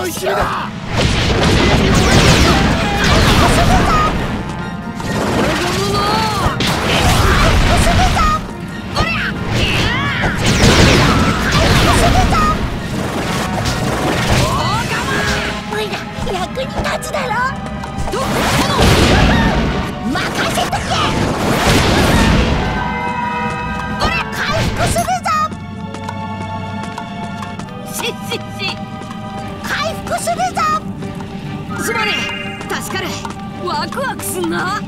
いしろ。 役に立つだろ。任せとけ。回復するぞ。回復するぞ。 すまねえ、助かる。ワクワクすんな。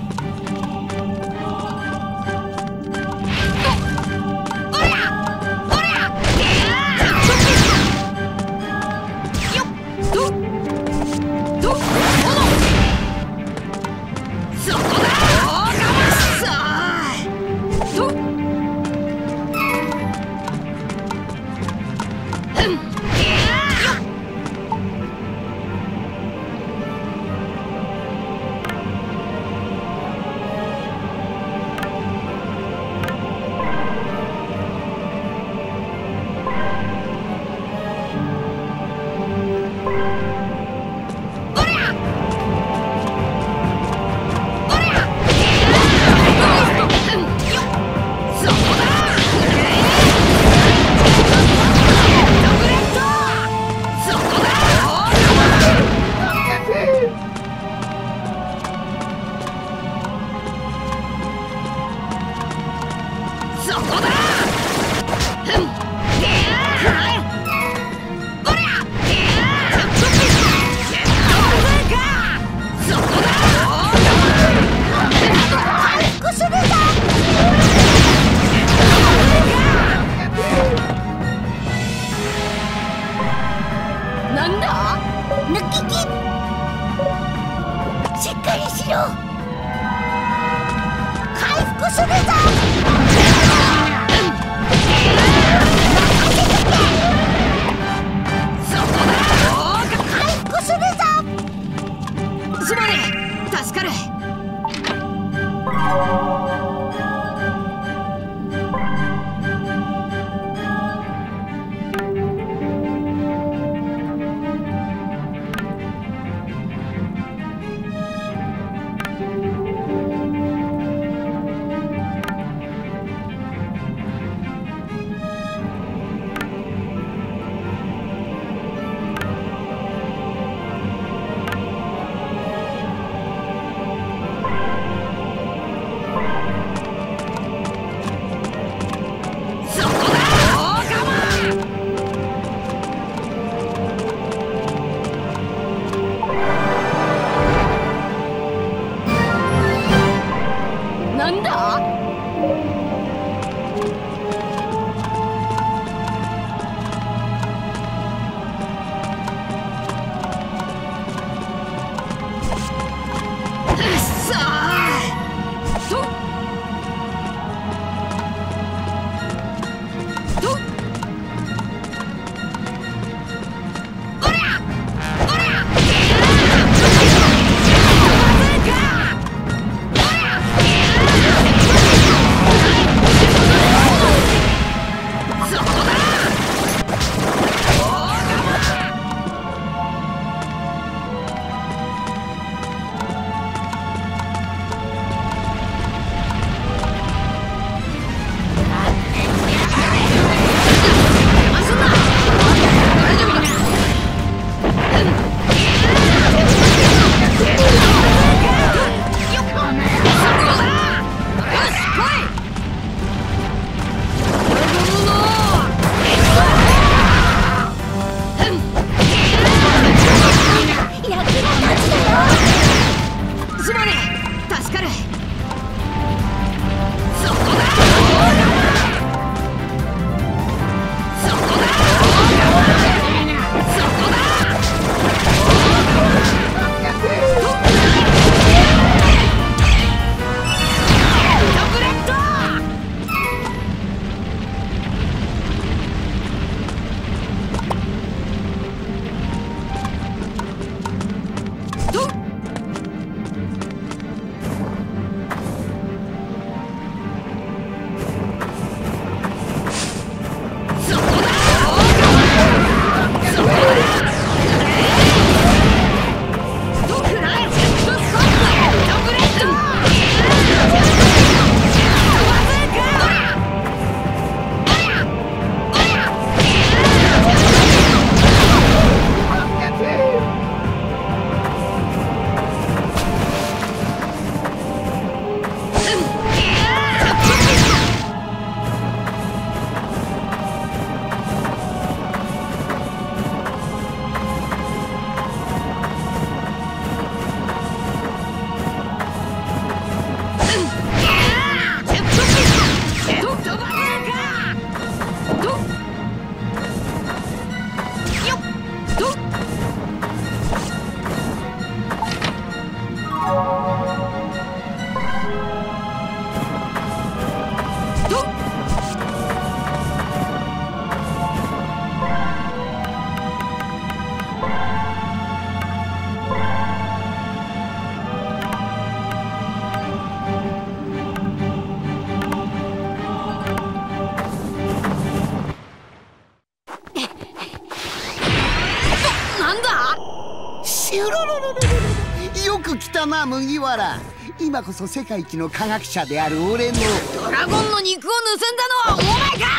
な麦わら。今こそ世界一の科学者である俺のドラゴンの肉を盗んだのはお前か。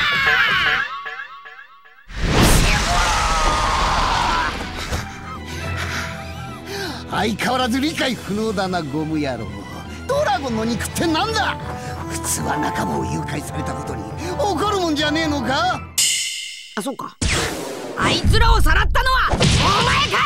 相変わらず理解不能だなゴム野郎。ドラゴンの肉ってなんだ。普通は仲間を誘拐されたことに怒るもんじゃねえのか。 あ、そっか。あいつらをさらったのはお前か。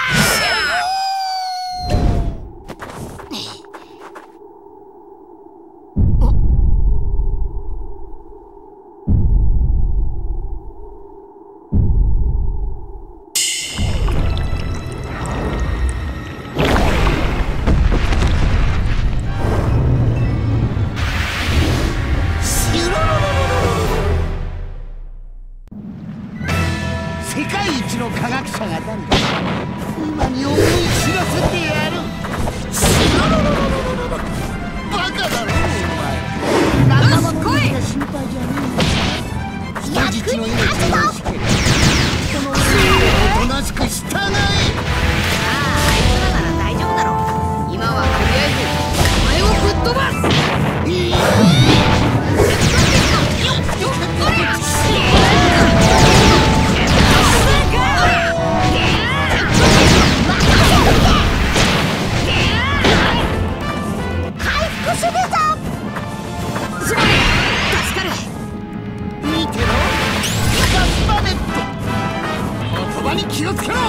世界一の科学者が誰だ。今に思い知らせてやる。バカだろお前。仲間の命が心配じゃねえ。人質の命を惜しければこの命をおとなしく従え。 あいつらなら大丈夫だろう。今はとりあえずお前をぶっ飛ばす。 気をつけろ。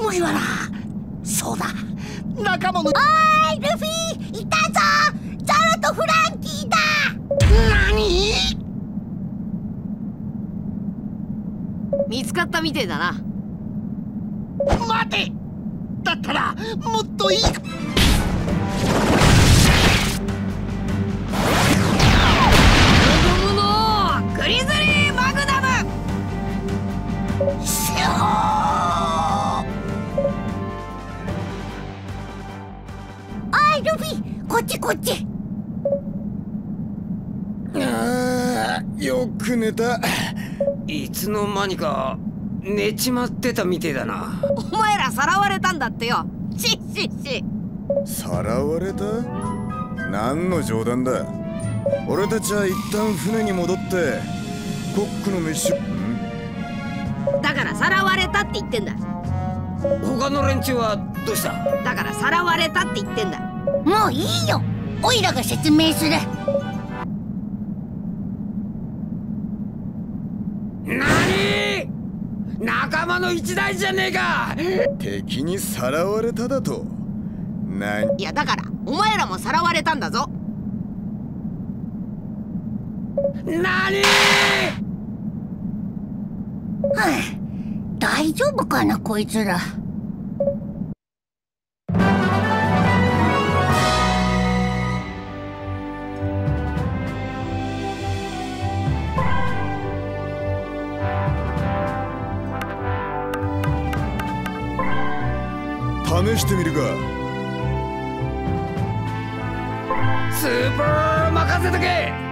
麦わら。そうだ、仲間の。 おーいルフィ、いたぞ。ゾロとフランキーだ。 何？ 見つかったみてえだな。 待て。だったらもっといい。 グリズリーマグナム。 シュー。 おいルフィ、こっちこっち。 あー、よく寝た。いつの間にか寝ちまってたみてえだな。 お前らさらわれたんだってよ。ししし。 さらわれた？何の冗談だ。俺たちは一旦船に戻ってコックの飯を。 だからさらわれたって言ってんだ。 他の連中はどうした？ だからさらわれたって言ってんだ。 もういいよ、オイラが説明する。 なに？仲間の一大事じゃねえか。敵にさらわれただと？ いやだからお前らもさらわれたんだぞ。 なに？ はあ、大丈夫かなこいつら。 試してみるか。スーパー任せとけ。